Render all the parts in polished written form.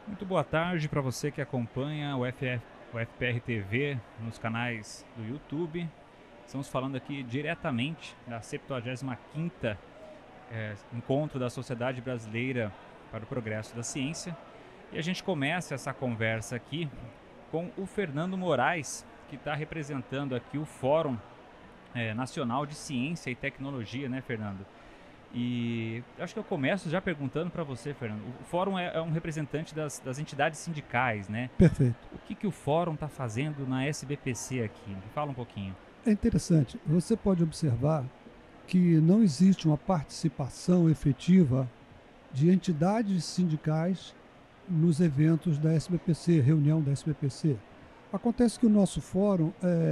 Muito boa tarde para você que acompanha o FPR TV nos canais do YouTube. Estamos falando aqui diretamente da 75ª Encontro da Sociedade Brasileira para o Progresso da Ciência. E a gente começa essa conversa aqui com o Fernando Moraes, que está representando aqui o Fórum Nacional de Ciência e Tecnologia, né, Fernando? E acho que eu começo já perguntando para você, Fernando. O Fórum é um representante das entidades sindicais, né? Perfeito. O que o Fórum está fazendo na SBPC aqui? Me fala um pouquinho. É interessante. Você pode observar que não existe uma participação efetiva de entidades sindicais nos eventos da SBPC, reunião da SBPC. Acontece que o nosso fórum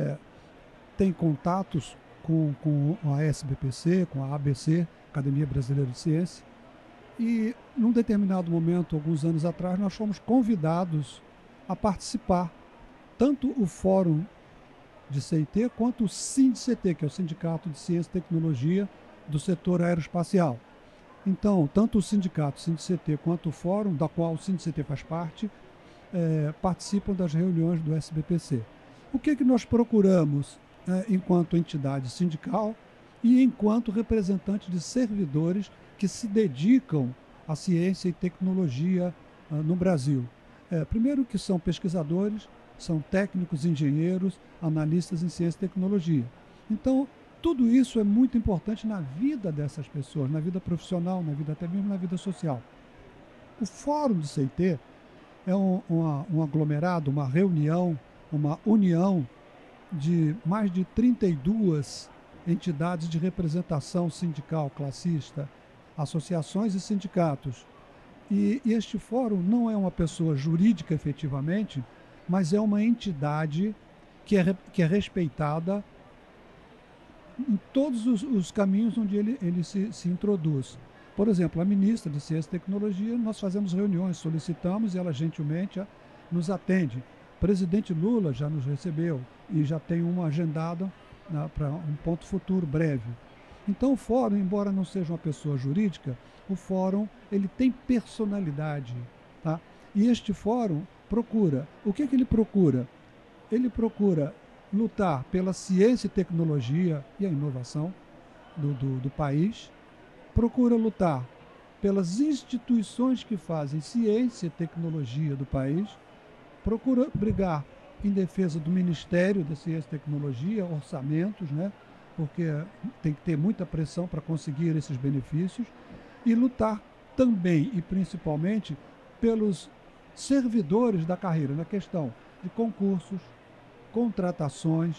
tem contatos com a SBPC, com a ABC, Academia Brasileira de Ciência, e num determinado momento, alguns anos atrás, nós fomos convidados a participar. Tanto o fórum de CIT, quanto o SINDCT, que é o Sindicato de Ciência e Tecnologia do setor aeroespacial. Então, tanto o sindicato SINDCT quanto o fórum, da qual o SINDCT faz parte, participam das reuniões do SBPC. O que nós procuramos enquanto entidade sindical e enquanto representante de servidores que se dedicam à ciência e tecnologia no Brasil? Primeiro que são pesquisadores, são técnicos, engenheiros, analistas em ciência e tecnologia. Então, tudo isso é muito importante na vida dessas pessoas, na vida profissional, na vida até mesmo na vida social. O Fórum do CIT é um aglomerado, uma reunião, uma união de mais de 32 entidades de representação sindical, classista, associações e sindicatos. E este fórum não é uma pessoa jurídica efetivamente, mas é uma entidade que é respeitada em todos os caminhos onde ele se introduz. Por exemplo, a ministra de Ciência e Tecnologia, nós fazemos reuniões, solicitamos e ela gentilmente nos atende. O presidente Lula já nos recebeu e já tem uma agendada para um ponto futuro breve. Então o fórum, embora não seja uma pessoa jurídica, o fórum ele tem personalidade, tá? E este fórum procura, o que ele procura? Ele procura lutar pela ciência e tecnologia e a inovação do país, procura lutar pelas instituições que fazem ciência e tecnologia do país, procura brigar em defesa do Ministério da Ciência e Tecnologia, orçamentos, né? Porque tem que ter muita pressão para conseguir esses benefícios, e lutar também e principalmente pelos servidores da carreira, na questão de concursos, contratações,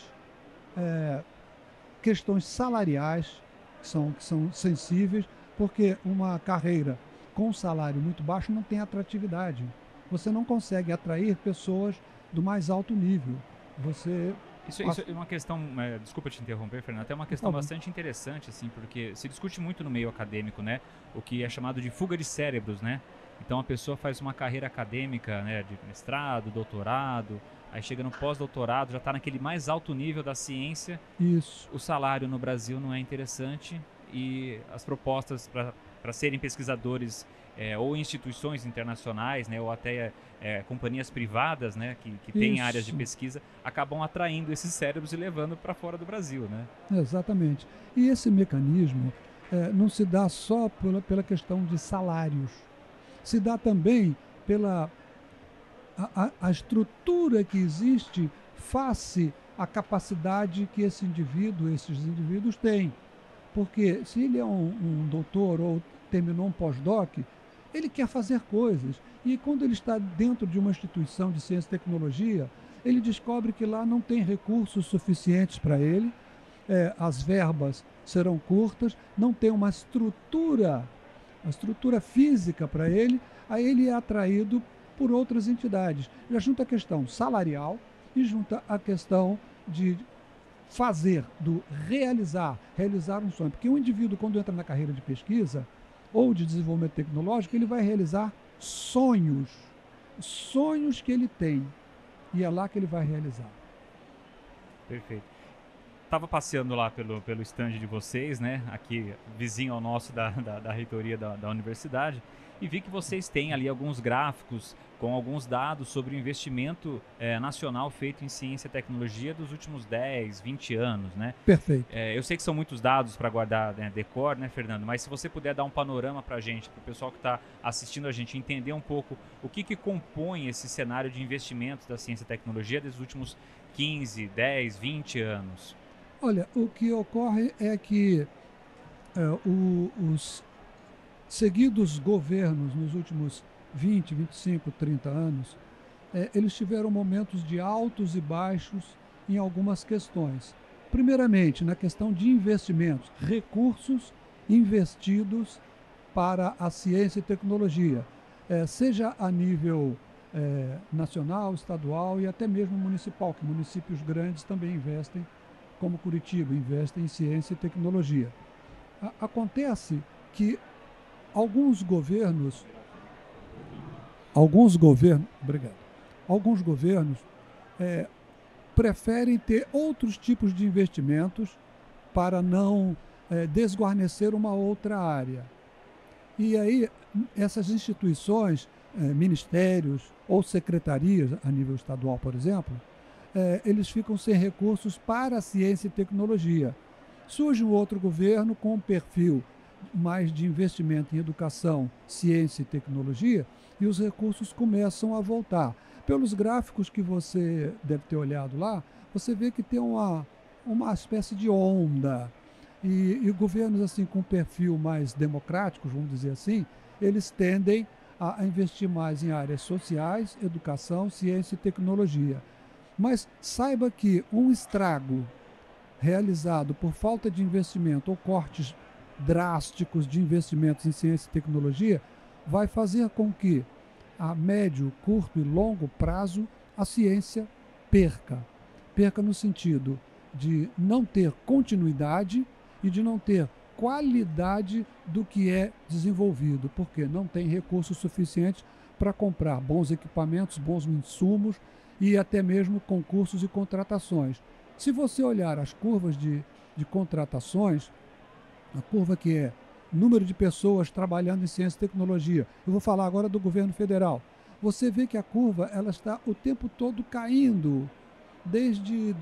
questões salariais, que são sensíveis, porque uma carreira com salário muito baixo não tem atratividade. Você não consegue atrair pessoas do mais alto nível. Você. Isso é uma questão, desculpa te interromper, Fernando, é uma Por questão favor. bastante interessante, assim, porque se discute muito no meio acadêmico, né, o que é chamado de fuga de cérebros, né? Então a pessoa faz uma carreira acadêmica, né, de mestrado, doutorado, aí chega no pós-doutorado, já está naquele mais alto nível da ciência. Isso. O salário no Brasil não é interessante e as propostas para serem pesquisadores ou instituições internacionais, né, ou até companhias privadas, né, que têm áreas de Isso. pesquisa, acabam atraindo esses cérebros e levando para fora do Brasil, né? Exatamente. E esse mecanismo não se dá só pela questão de salários, se dá também pela a estrutura que existe face à capacidade que esses indivíduos têm. Porque se ele é um doutor ou terminou um pós-doc, ele quer fazer coisas. E quando ele está dentro de uma instituição de ciência e tecnologia, ele descobre que lá não tem recursos suficientes para ele, as verbas serão curtas, não tem uma estrutura física para ele, aí ele é atraído por outras entidades. Já junta a questão salarial e junta a questão de realizar um sonho. Porque o indivíduo, quando entra na carreira de pesquisa ou de desenvolvimento tecnológico, ele vai realizar sonhos que ele tem. E é lá que ele vai realizar. Perfeito. Tava passeando lá pelo stand de vocês, né? Aqui, vizinho ao nosso da reitoria da universidade. e vi que vocês têm ali alguns gráficos com alguns dados sobre o investimento nacional feito em ciência e tecnologia dos últimos 10, 20 anos, né? Perfeito. Eu sei que são muitos dados para guardar, né, decor, né, Fernando? Mas se você puder dar um panorama para a gente, para o pessoal que está assistindo a gente entender um pouco o que compõe esse cenário de investimentos da ciência e tecnologia dos últimos 15, 10, 20 anos. Olha, o que ocorre é que os seguidos governos nos últimos 20, 25, 30 anos, eles tiveram momentos de altos e baixos em algumas questões. Primeiramente, na questão de investimentos, recursos investidos para a ciência e tecnologia, seja a nível nacional, estadual e até mesmo municipal, que municípios grandes também investem, como Curitiba, investem em ciência e tecnologia. Acontece que alguns governos preferem ter outros tipos de investimentos para não desguarnecer uma outra área. E aí, essas instituições, ministérios ou secretarias, a nível estadual, por exemplo, eles ficam sem recursos para a ciência e tecnologia. Surge um outro governo com um perfil mais de investimento em educação, ciência e tecnologia, e os recursos começam a voltar. Pelos gráficos que você deve ter olhado lá, você vê que tem uma espécie de onda. E governos assim com perfil mais democráticos, vamos dizer assim, eles tendem a investir mais em áreas sociais, educação, ciência e tecnologia. Mas saiba que um estrago realizado por falta de investimento ou cortes drásticos de investimentos em ciência e tecnologia vai fazer com que, a médio, curto e longo prazo, a ciência perca. Perca no sentido de não ter continuidade e de não ter qualidade do que é desenvolvido, porque não tem recursos suficientes para comprar bons equipamentos, bons insumos e até mesmo concursos e contratações. Se você olhar as curvas de contratações, a curva que é número de pessoas trabalhando em ciência e tecnologia, eu vou falar agora do governo federal, você vê que a curva ela está o tempo todo caindo, desde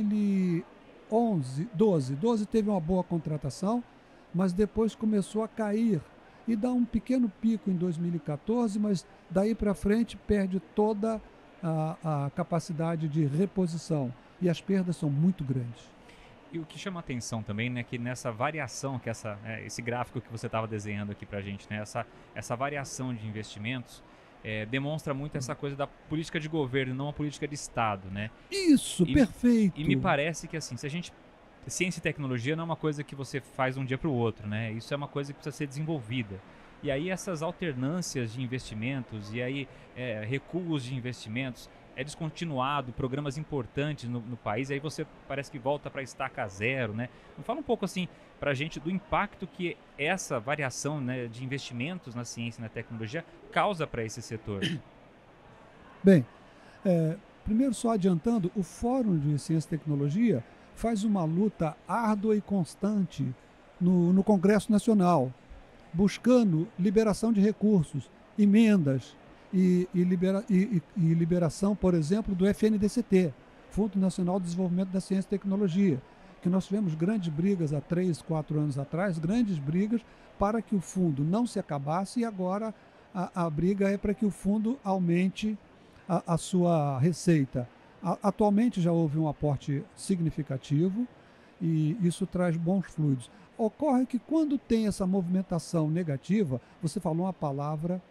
2011, 12 teve uma boa contratação, mas depois começou a cair e dá um pequeno pico em 2014, mas daí para frente perde toda a capacidade de reposição e as perdas são muito grandes. E o que chama a atenção também, né, que nessa variação, que esse gráfico que você estava desenhando aqui para a gente, né, essa variação de investimentos demonstra muito essa coisa da política de governo, não a política de Estado, né? Isso, perfeito! E me parece que assim, ciência e tecnologia não é uma coisa que você faz de um dia para o outro, né? Isso é uma coisa que precisa ser desenvolvida. E aí essas alternâncias de investimentos e aí recuos de investimentos, descontinuado, programas importantes no país, aí você parece que volta para estaca zero, né? Fala um pouco assim para a gente do impacto que essa variação, né, de investimentos na ciência e na tecnologia causa para esse setor. Bem, primeiro só adiantando, o Fórum de Ciência e Tecnologia faz uma luta árdua e constante no Congresso Nacional, buscando liberação de recursos, emendas e liberação, por exemplo, do FNDCT, Fundo Nacional de Desenvolvimento da Ciência e Tecnologia, que nós tivemos grandes brigas há 3, 4 anos atrás, grandes brigas para que o fundo não se acabasse e agora a briga é para que o fundo aumente a sua receita. Atualmente já houve um aporte significativo e isso traz bons fluidos. Ocorre que quando tem essa movimentação negativa, você falou uma palavra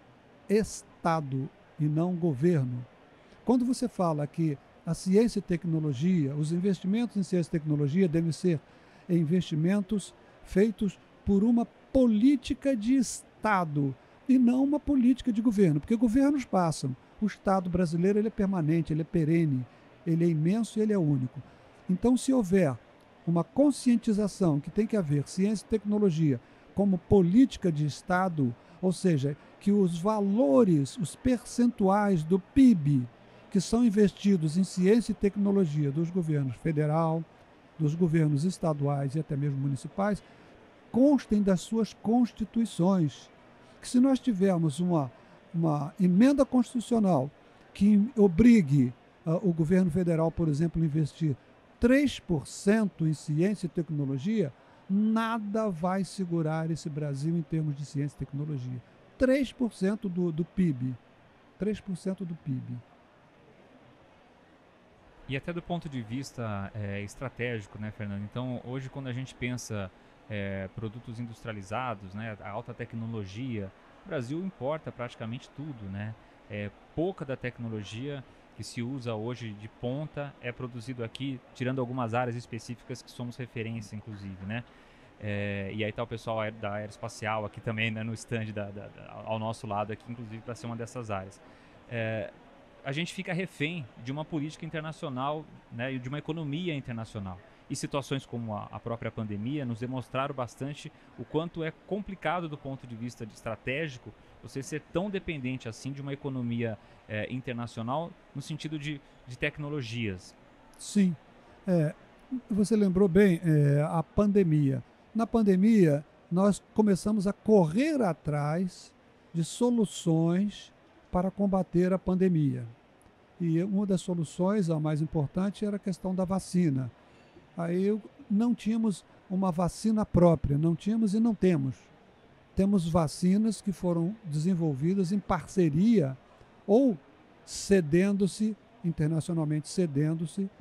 Estado e não governo. Quando você fala que a ciência e tecnologia, os investimentos em ciência e tecnologia devem ser investimentos feitos por uma política de Estado e não uma política de governo, porque governos passam. O Estado brasileiro ele é permanente, ele é perene, ele é imenso e ele é único. Então, se houver uma conscientização que tem que haver ciência e tecnologia como política de Estado, ou seja, que os valores, os percentuais do PIB que são investidos em ciência e tecnologia dos governos federal, dos governos estaduais e até mesmo municipais, constem das suas constituições que se nós tivermos uma emenda constitucional que obrigue o governo federal, por exemplo, a investir 3% em ciência e tecnologia, nada vai segurar esse Brasil em termos de ciência e tecnologia. 3% do PIB. 3% do PIB. E até do ponto de vista estratégico, né, Fernando? Então, hoje, quando a gente pensa produtos industrializados, né, a alta tecnologia, o Brasil importa praticamente tudo, né? Pouca da tecnologia que se usa hoje de ponta é produzido aqui, tirando algumas áreas específicas que somos referência, inclusive, né? E aí tá o pessoal da aeroespacial aqui também, né, no stand ao nosso lado aqui, inclusive, para ser uma dessas áreas. A gente fica refém de uma política internacional, né, e de uma economia internacional. E situações como a própria pandemia nos demonstraram bastante o quanto é complicado do ponto de vista estratégico você ser tão dependente assim de uma economia internacional no sentido de tecnologias. Sim. Você lembrou bem a pandemia. Na pandemia, nós começamos a correr atrás de soluções para combater a pandemia. E uma das soluções, a mais importante, era a questão da vacina. Aí não tínhamos uma vacina própria, não tínhamos e não temos. Temos vacinas que foram desenvolvidas em parceria ou cedendo-se, internacionalmente cedendo-se,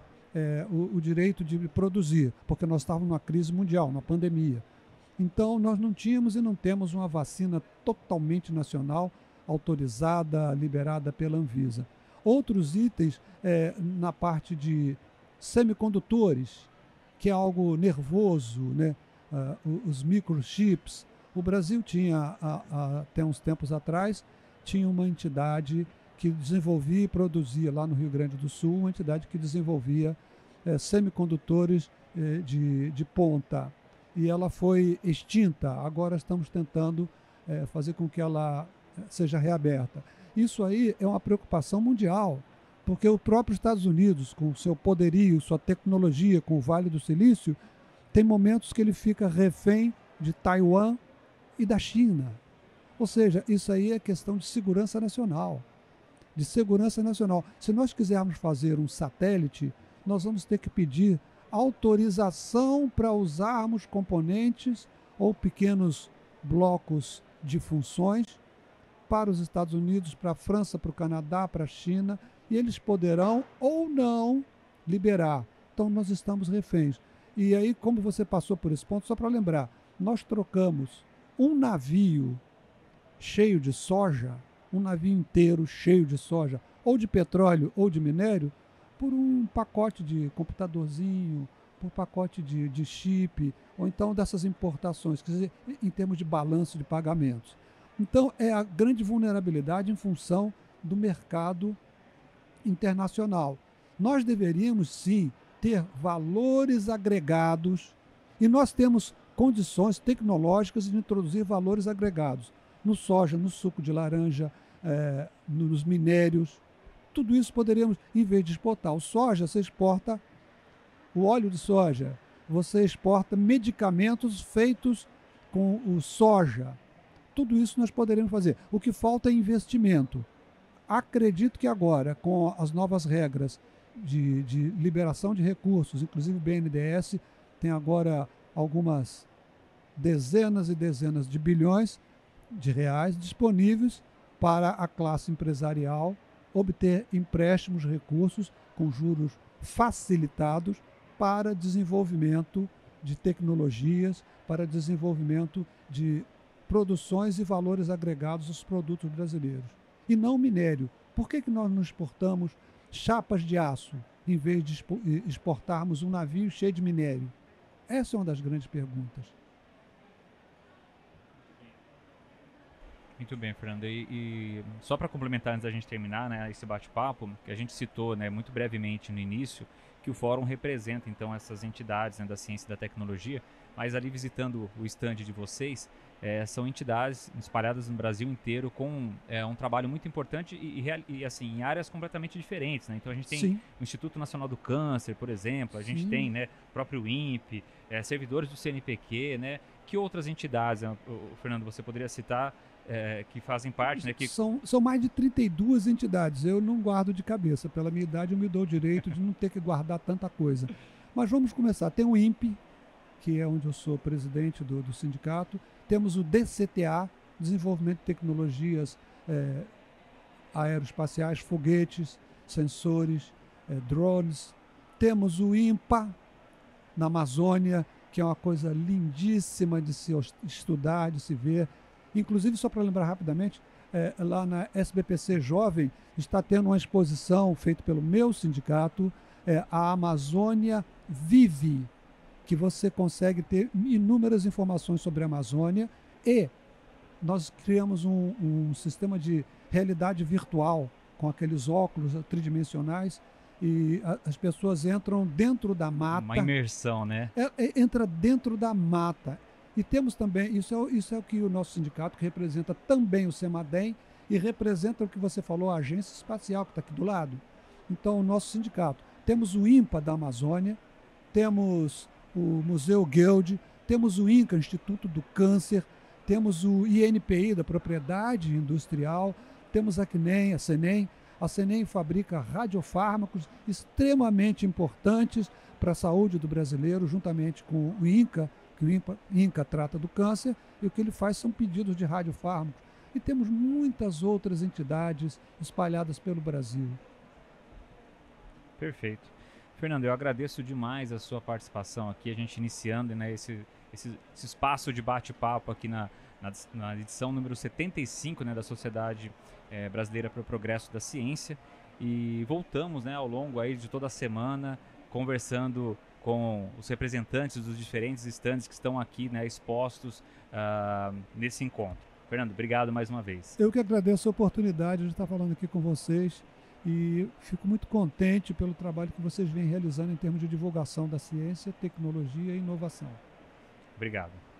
o direito de produzir, porque nós estávamos numa crise mundial, numa pandemia. Então, nós não tínhamos e não temos uma vacina totalmente nacional, autorizada, liberada pela Anvisa. Outros itens na parte de semicondutores, que é algo nervoso, né? Os microchips. O Brasil tinha, até uns tempos atrás, tinha uma entidade que desenvolvia e produzia lá no Rio Grande do Sul, uma entidade que desenvolvia semicondutores de ponta. E ela foi extinta, agora estamos tentando fazer com que ela seja reaberta. Isso aí é uma preocupação mundial, porque o próprio Estados Unidos, com seu poderio, sua tecnologia, com o Vale do Silício, tem momentos que ele fica refém de Taiwan e da China. Ou seja, isso aí é questão de segurança nacional. De segurança nacional. Se nós quisermos fazer um satélite, nós vamos ter que pedir autorização para usarmos componentes ou pequenos blocos de funções para os Estados Unidos, para a França, para o Canadá, para a China, e eles poderão ou não liberar. Então nós estamos reféns. E aí, como você passou por esse ponto, só para lembrar, nós trocamos um navio cheio de soja, um navio inteiro cheio de soja, ou de petróleo ou de minério, por um pacote de computadorzinho, por pacote de chip, ou então dessas importações, quer dizer, em termos de balanço de pagamentos. Então, é a grande vulnerabilidade em função do mercado internacional. Nós deveríamos, sim, ter valores agregados, e nós temos condições tecnológicas de introduzir valores agregados no soja, no suco de laranja, nos minérios. Tudo isso poderíamos, em vez de exportar o soja, você exporta o óleo de soja, você exporta medicamentos feitos com o soja. Tudo isso nós poderíamos fazer. O que falta é investimento. Acredito que agora, com as novas regras de liberação de recursos, inclusive o BNDES tem agora algumas dezenas e dezenas de bilhões de reais disponíveis para a classe empresarial obter empréstimos, recursos com juros facilitados para desenvolvimento de tecnologias, para desenvolvimento de produções e valores agregados aos produtos brasileiros. E não minério. Por que nós não exportamos chapas de aço em vez de exportarmos um navio cheio de minério? Essa é uma das grandes perguntas. Muito bem, Fernando. E só para complementar antes da gente terminar, né, esse bate-papo, que a gente citou, né, muito brevemente no início, que o Fórum representa então essas entidades, né, da ciência e da tecnologia, mas ali visitando o stand de vocês, são entidades espalhadas no Brasil inteiro com um trabalho muito importante e assim, em áreas completamente diferentes, né? Então a gente tem Sim. o Instituto Nacional do Câncer, por exemplo, a gente tem, né, o próprio INPE, servidores do CNPq, né? Que outras entidades, Fernando, você poderia citar que fazem parte, né? São mais de 32 entidades. Eu não guardo de cabeça. Pela minha idade, eu me dou o direito de não ter que guardar tanta coisa. Mas vamos começar. Tem o INPE, que é onde eu sou presidente do sindicato. Temos o DCTA, Desenvolvimento de Tecnologias Aeroespaciais, Foguetes, Sensores, Drones. Temos o INPA, na Amazônia, que é uma coisa lindíssima de se estudar, de se ver. Inclusive, só para lembrar rapidamente, lá na SBPC Jovem está tendo uma exposição feita pelo meu sindicato, a Amazônia Vive, que você consegue ter inúmeras informações sobre a Amazônia, e nós criamos um sistema de realidade virtual com aqueles óculos tridimensionais, e as pessoas entram dentro da mata. Uma imersão, né? Entra dentro da mata. E temos também, isso é o que o nosso sindicato, que representa também o CEMADEM e representa o que você falou, a Agência Espacial, que está aqui do lado. Então, o nosso sindicato. Temos o INPA da Amazônia, temos o Museu Guild, temos o INCA, Instituto do Câncer, temos o INPI, da Propriedade Industrial, temos a CNEM, a CENEM. A CENEM fabrica radiofármacos extremamente importantes para a saúde do brasileiro, juntamente com o INCA, que o INCA trata do câncer, e o que ele faz são pedidos de radiofármacos. E temos muitas outras entidades espalhadas pelo Brasil. Perfeito. Fernando, eu agradeço demais a sua participação aqui, a gente iniciando, né, esse espaço de bate-papo aqui na edição número 75, né, da Sociedade Brasileira para o Progresso da Ciência, e voltamos, né, ao longo aí de toda a semana conversando com os representantes dos diferentes stands que estão aqui, né, expostos nesse encontro. Fernando, obrigado mais uma vez. Eu que agradeço a oportunidade de estar falando aqui com vocês e fico muito contente pelo trabalho que vocês vêm realizando em termos de divulgação da ciência, tecnologia e inovação. Obrigado.